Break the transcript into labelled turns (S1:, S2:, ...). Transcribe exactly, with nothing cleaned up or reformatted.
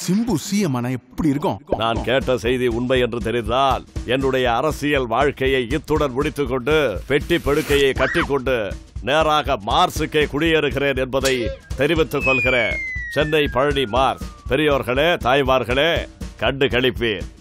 S1: Simbu CM ஆனா எப்படி இருக்கும்?
S2: நான் கேட்ட செய்தி உண்மை என்று தெரிந்தால் என்னுடைய அரசியல் வாழ்க்கையை இத்துடன் முடித்துக் கொண்டு பெட்டி படுக்கையை கட்டிக்கொண்டு நேராக மார்ஸுக்கே குடியேறுகிறேன் என்பதை தெரிவித்துக் கொள்கிறேன். சென்னை பழனி மார்ஸ். பெரியோர்களே, தாய்மார்களே, கண்டு களிப்பேன்.